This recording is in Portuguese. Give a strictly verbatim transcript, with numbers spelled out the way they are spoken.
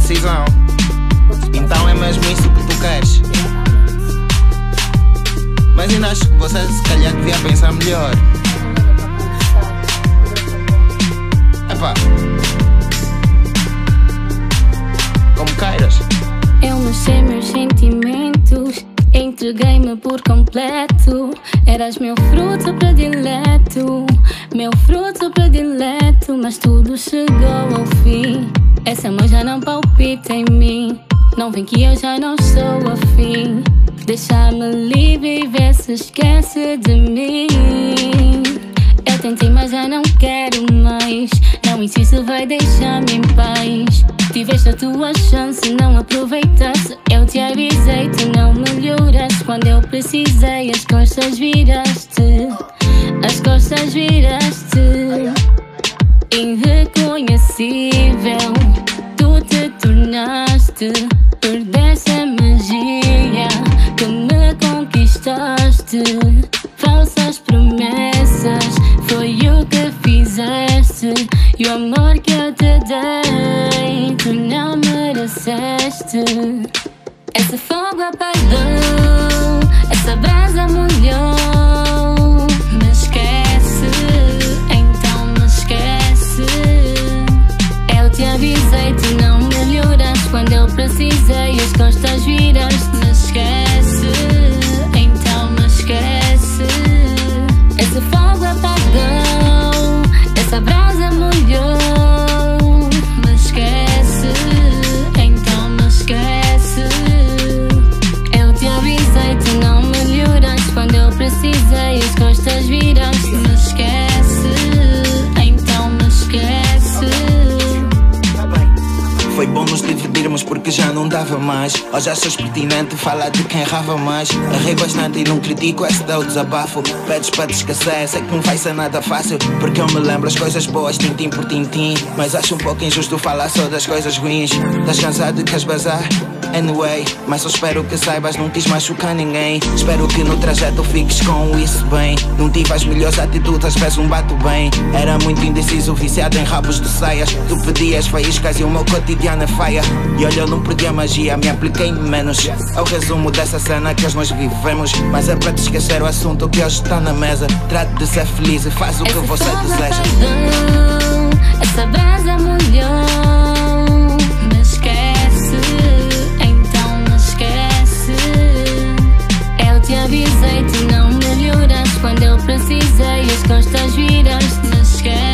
decisão. Então é mesmo isso que tu queres. Mas ainda acho que você se calhar devia pensar melhor. Epá, como queiras. Eu mostrei meus sentimentos, entreguei-me por completo. Eras meu fruto predileto, meu fruto predileto. Mas tudo chegou ao fim. Essa mão já não palpita em mim. Não vem que eu já não estou afim. Deixa-me livre e vê se esquece de mim. Eu tentei mas já não quero mais. Não insisto, vai deixar-me em paz. Tiveste a tua chance, não aproveitaste. Eu te avisei, tu não melhoraste. Quando eu precisei, as costas viraste. As costas viraste. Irreconhecível tu te tornaste. Perdeste a magia que me conquistaste. Falsas promessas foi o que fizeste. E o amor que eu te dei tu não mereceste. Esse fogo apagou, essa brasa molhou. Me esquece, então me esquece. Eu te avisei, tu não melhoraste. Quando eu precisei, as costas viraste. Me esquece, então me esquece. Esse fogo apagou, essa brasa molhou. Me esquece, então me esquece. Eu te avisei, tu não melhoraste. Quando eu precisei, as costas viraste. Me esquece, então me esquece. Foi bom nos dividirmos porque já não dava mais. Hoje achas pertinente falar de quem errava mais. Errei bastante e não critico, esse teu desabafo. Pedes para te esquecer, sei que não vai ser nada fácil. Porque eu me lembro as coisas boas, tintim por tintim. Mas acho um pouco injusto falar só das coisas ruins. Estás cansado e queres bazar? Anyway, mas só espero que saibas, não quis machucar ninguém. Espero que no trajeto fiques com isso bem. Não tive as melhores atitudes, às vezes um bato bem. Era muito indeciso, viciado em rabos de saias. Tu pedias faíscas e o meu cotidiano é faia. E olha, eu não perdi a magia, me apliquei menos. É o resumo dessa cena que hoje nós vivemos. Mas é para te esquecer o assunto que hoje está na mesa. Trate de ser feliz e faz o que Esse você fogo deseja. apagou, essa brasa molhou. Me esquece, então me esquece. Eu te avisei, tu não melhoraste. Quando eu precisei, as costas viraste. Me esquece.